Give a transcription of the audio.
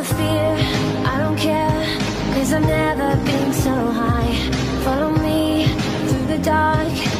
the fear, I don't care, 'cause I've never been so high. Follow me through the dark.